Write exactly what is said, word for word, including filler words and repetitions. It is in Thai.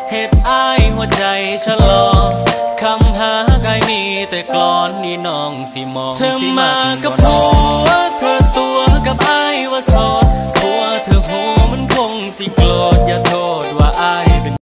เหตุอ้ายหัวใจชะลอคำหากายมีแต่กลอนนี่น้องสิมองเธอมากับผัวเธอตัวกับอ้ายว่าโสดผัวเธอหูมันคงสิโกร